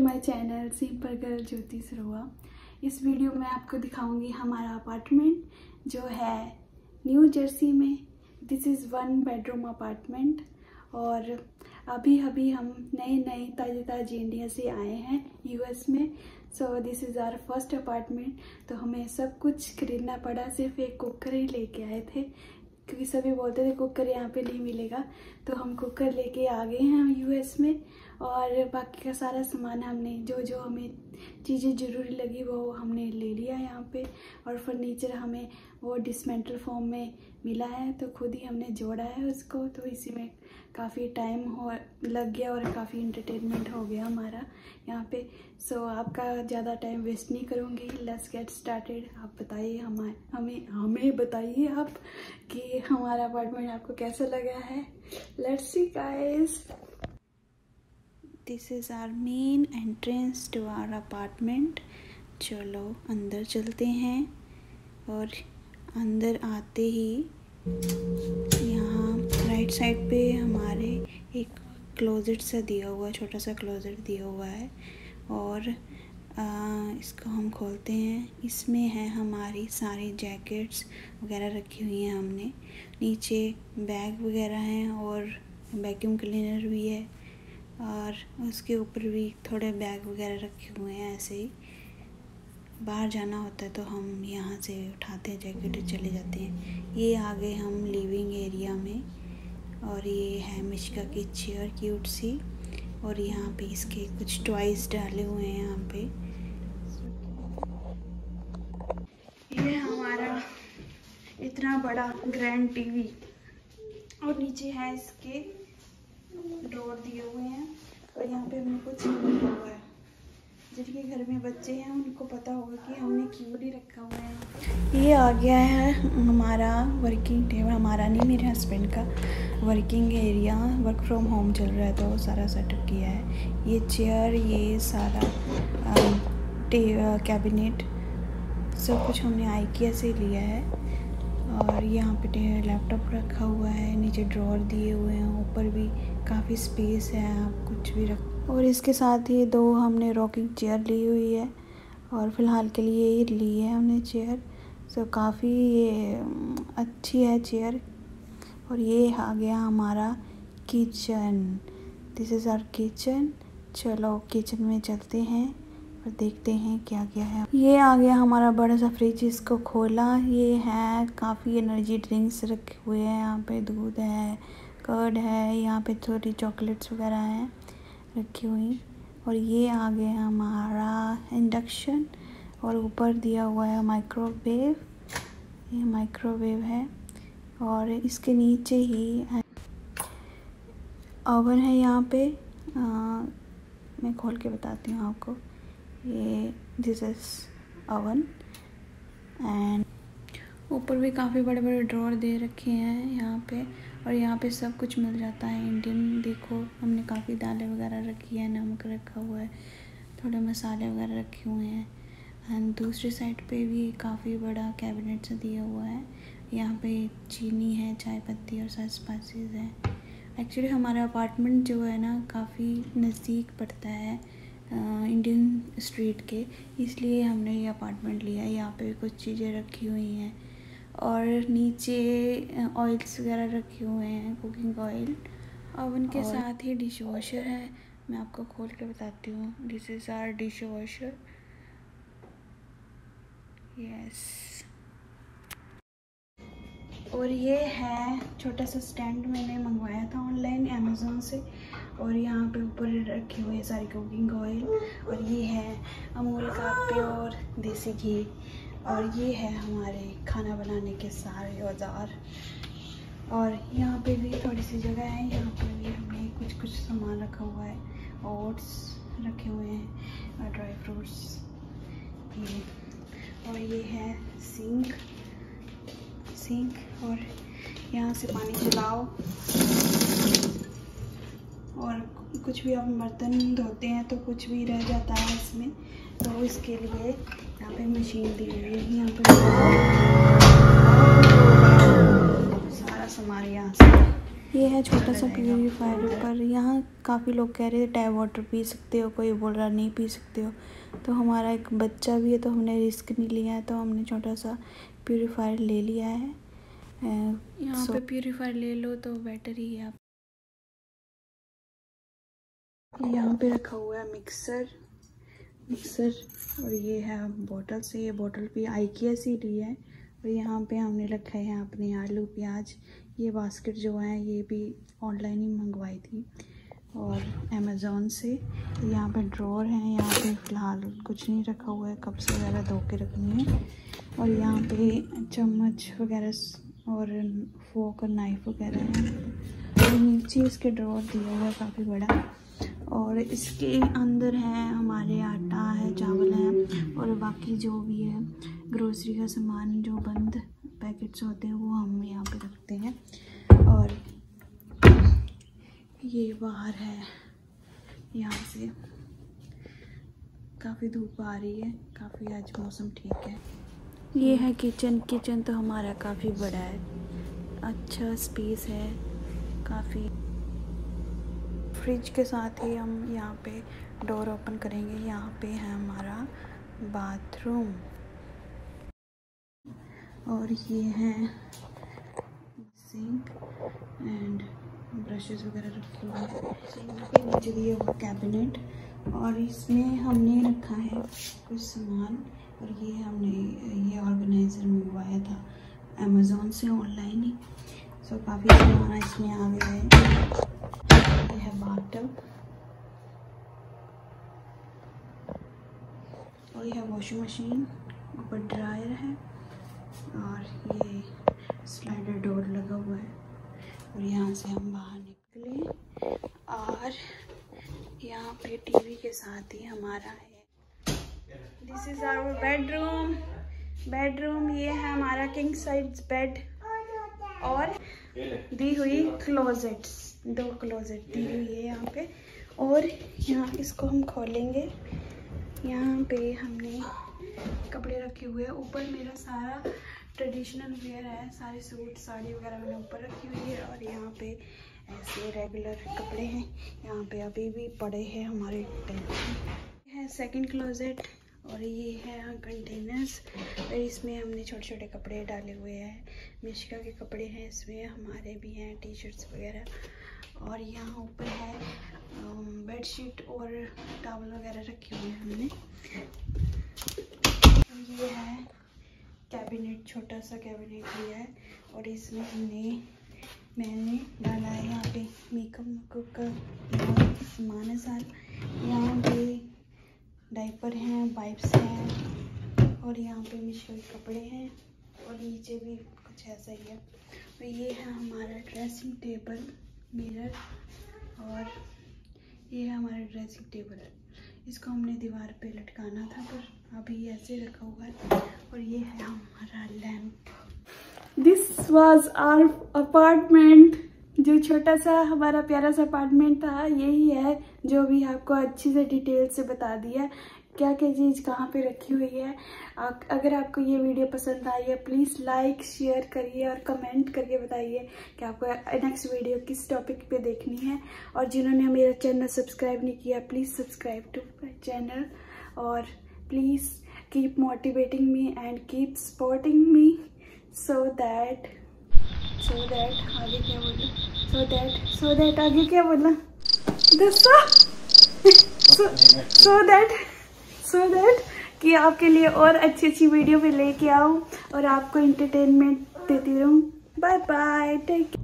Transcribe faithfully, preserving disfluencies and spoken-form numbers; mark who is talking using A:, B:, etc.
A: My channel simple girl Jyoti Sarova. इस video में आपको दिखाऊंगी हमारा अपार्टमेंट जो है न्यू जर्सी में। This is one bedroom apartment और अभी अभी हम नए नए ताज़े ताज़े इंडिया से आए हैं यूएस में। So this is our first apartment. तो हमें सब कुछ खरीदना पड़ा, सिर्फ एक कुकर ही लेके आए थे क्योंकि सभी बोलते थे कुकर यहाँ पे नहीं मिलेगा। तो हम कुकर लेके आ गए हैं यूएस में और बाकी का सारा सामान हमने जो जो हमें चीज़ें ज़रूरी लगी वो हमने ले लिया यहाँ पे। और फर्नीचर हमें वो डिसमेंटल फॉर्म में मिला है तो खुद ही हमने जोड़ा है उसको। तो इसी में काफ़ी टाइम हो लग गया और काफ़ी इंटरटेनमेंट हो गया हमारा यहाँ पे। सो so, आपका ज़्यादा टाइम वेस्ट नहीं करूँगी, लेट्स गेट स्टार्टेड। आप बताइए हमें हमें हमें बताइए आप कि हमारा अपार्टमेंट आपको कैसा लगा है। Let's see guys, this is our main entrance to our apartment. चलो अंदर चलते हैं और अंदर आते ही यहाँ राइट साइड पे हमारे एक क्लोजेट सा दिया हुआ है, छोटा सा क्लोजेट दिया हुआ है और आ, इसको हम खोलते हैं। इसमें है हमारी सारी जैकेट्स वगैरह रखी हुई हैं हमने। नीचे बैग वगैरह हैं और वैक्यूम क्लीनर भी है और उसके ऊपर भी थोड़े बैग वगैरह रखे हुए हैं। ऐसे ही बाहर जाना होता है तो हम यहाँ से उठाते हैं जैकेट और चले जाते हैं। ये आ गए हम लिविंग एरिया में और ये है मिशिका की चेयर क्यूट सी और यहाँ पे इसके कुछ टॉयज डाले हुए हैं यहाँ पे। ये हमारा इतना बड़ा ग्रैंड टीवी और नीचे है इसके ड्रॉर दिए हुए हैं और यहाँ पे हमें कुछ रखा हुआ है। जिनके घर में बच्चे हैं उनको पता होगा कि हमने क्यों नहीं रखा हुआ है। ये आ गया है हमारा वर्किंग टेबल, हमारा नहीं मेरे हस्बैंड का working area. Work from home चल रहा है तो वो सारा सेटअप किया है। ये चेयर, ये सारा कैबिनेट सब कुछ हमने आइकिया से लिया है। और यहाँ पे लैपटॉप रखा हुआ है, नीचे ड्रॉर दिए हुए हैं, ऊपर भी काफ़ी स्पेस है, आप कुछ भी रख। और इसके साथ ही दो हमने रॉकिंग चेयर ली हुई है और फ़िलहाल के लिए ये ली है हमने चेयर। सो काफ़ी अच्छी है चेयर। और ये आ गया हमारा kitchen. This is our kitchen. चलो किचन में चलते हैं और देखते हैं क्या क्या है। ये आ गया हमारा बड़ा सा फ्रिज, इसको खोला। ये है काफ़ी एनर्जी ड्रिंक्स रखे हुए हैं यहाँ पे, दूध है, कर्ड है, यहाँ पे थोड़ी चॉकलेट्स वगैरह हैं रखी हुई। और ये आ गया हमारा इंडक्शन और ऊपर दिया हुआ है माइक्रोवेव। ये माइक्रोवेव है और इसके नीचे ही ओवन है यहाँ पे। आ, मैं खोल के बताती हूँ आपको। ये दिस इज़ ओवन एंड ऊपर भी काफ़ी बड़े बड़े ड्रॉर दे रखे हैं यहाँ पे। और यहाँ पे सब कुछ मिल जाता है इंडियन। देखो हमने काफ़ी दालें वगैरह रखी है, नमक रखा हुआ है, थोड़े मसाले वगैरह रखे हुए हैं। एंड दूसरी साइड पे भी काफ़ी बड़ा कैबिनेट सा दिया हुआ है। यहाँ पे चीनी है, चाय पत्ती और सारे स्पाइसेस हैं। एक्चुअली हमारा अपार्टमेंट जो है ना काफ़ी नज़दीक पड़ता है इंडियन स्ट्रीट के, इसलिए हमने ये अपार्टमेंट लिया है। यहाँ पे कुछ चीज़ें रखी हुई हैं और नीचे ऑयल्स वगैरह रखे हुए हैं, कुकिंग ऑयल। ओवन के साथ ही डिश वॉशर है, मैं आपको खोल के बताती हूँ। This is our dishwasher. Yes. और ये है छोटा सा स्टैंड, मैंने मंगवाया था ऑनलाइन अमेज़ोन से। और यहाँ पे ऊपर रखे हुए सारी कुकिंग ऑयल। और ये है अमूल का प्योर देसी घी। और ये है हमारे खाना बनाने के सारे औजार। और यहाँ पे भी थोड़ी सी जगह है, यहाँ पे भी हमने कुछ कुछ सामान रखा हुआ है। ओट्स रखे हुए हैं और ड्राई फ्रूट्स ये। और ये है सिंक सिंक और यहाँ से पानी चलाओ और कुछ भी आप बर्तन धोते हैं तो कुछ भी रह जाता है इसमें, तो इसके लिए यहाँ पे मशीन दी हुई है। यहाँ पे सारा सामान यहाँ से। ये है छोटा सा प्यूरीफायर, पर यहाँ काफ़ी लोग कह रहे थे टैप वाटर पी सकते हो, कोई बोल रहा नहीं पी सकते हो। तो हमारा एक बच्चा भी है तो हमने रिस्क नहीं लिया है, तो हमने छोटा सा प्यूरीफायर ले लिया है। यहाँ पे प्यूरीफायर ले लो तो बेटर ही है। आप यहाँ पे रखा हुआ है मिक्सर मिक्सर और ये है बोतल से, ये बोतल भी आइकिया से ली है। और यहाँ पे हमने रखा है अपने आलू प्याज। ये बास्केट जो है ये भी ऑनलाइन ही मंगवाई थी और अमेज़ोन से। यहाँ पे ड्रॉर है, यहाँ पे फ़िलहाल कुछ नहीं रखा हुआ है, कप्स वगैरह धो के रखनी है। और यहाँ पे चम्मच वगैरह और फोक और नाइफ वगैरह है। और नीचे इसके ड्रॉर दिया हुआ है काफ़ी बड़ा। और इसके अंदर है हमारे आटा है, चावल है और बाकी जो भी है ग्रोसरी का सामान, जो बंद पैकेट्स होते हैं वो हम यहाँ पे रखते हैं। और ये बाहर है, यहाँ से काफ़ी धूप आ रही है, काफ़ी आज मौसम ठीक है। ये है किचन। किचन तो हमारा काफ़ी बड़ा है, अच्छा स्पेस है काफ़ी। फ्रिज के साथ ही हम यहाँ पे डोर ओपन करेंगे। यहाँ पे है हमारा बाथरूम और ये है सिंक एंड ब्रशेस वगैरह रखे हुए हैं। सिंक के नीचे दिए हुआ कैबिनेट और इसमें हमने रखा है कुछ सामान। और ये हमने ये ऑर्गेनाइज़र मंगवाया था अमेज़ोन से ऑनलाइन ही, सो काफ़ी सामान इसमें आ गया है। ये है बाथटब और ये है वॉशिंग मशीन, ऊपर ड्रायर है और ये स्लाइडर डोर लगा हुआ है। और यहाँ से हम बाहर निकले और यहाँ पे टीवी के साथ ही हमारा है, this is our bedroom bedroom ये है हमारा किंग साइज बेड और दी हुई क्लोजेट्स, दो क्लोजेट दी हुई है यहाँ पे। और यहाँ इसको हम खोलेंगे, यहाँ पे हमने कपड़े रखे हुए हैं। ऊपर मेरा सारा ट्रेडिशनल वेयर है, सारे सूट साड़ी वगैरह मैंने ऊपर रखी हुई है। और यहाँ पे ऐसे रेगुलर कपड़े हैं, यहाँ पे अभी भी पड़े हैं हमारे टेंट है। सेकंड क्लोजेट और ये है कंटेनर्स और इसमें हमने छोटे छोटे कपड़े डाले हुए हैं। मिश्का के कपड़े हैं इसमें, हमारे भी हैं टी शर्ट्स वगैरह। और यहाँ ऊपर है बेडशीट और टॉवल वगैरह रखे हुए हैं हमने। ये है कैबिनेट, छोटा सा कैबिनेट लिया है और इसमें हमने मैंने डाला है यहाँ पे मेकअप मेकअप का सामान है सारा। यहाँ पे डायपर हैं, वाइप्स हैं और यहाँ पे मिश्का के कपड़े हैं और नीचे भी कुछ ऐसा ही है। और ये है हमारा ड्रेसिंग टेबल, मिरर और ये है हमारा ड्रेसिंग टेबल। इसको हमने दीवार पे लटकाना था पर अभी ऐसे रखा हुआ है। और ये है हमारा lamp. This was our apartment, जो छोटा सा हमारा प्यारा सा अपार्टमेंट था यही है, जो भी आपको अच्छी से डिटेल से बता दिया क्या क्या चीज़ कहाँ पे रखी हुई है। आ, अगर आपको ये वीडियो पसंद आई है प्लीज़ लाइक शेयर करिए और कमेंट करके बताइए कि आपको नेक्स्ट वीडियो किस टॉपिक पे देखनी है। और जिन्होंने मेरा चैनल सब्सक्राइब नहीं किया please subscribe to my channel और please keep motivating me and keep supporting me so that so that आगे क्या बोला सो दैट सो दैट आगे क्या बोला दोस्तों सो दैट सो दैट कि आपके लिए और अच्छी अच्छी वीडियो भी लेके आऊँ और आपको एंटरटेनमेंट देती रहूँ। Bye bye, take care.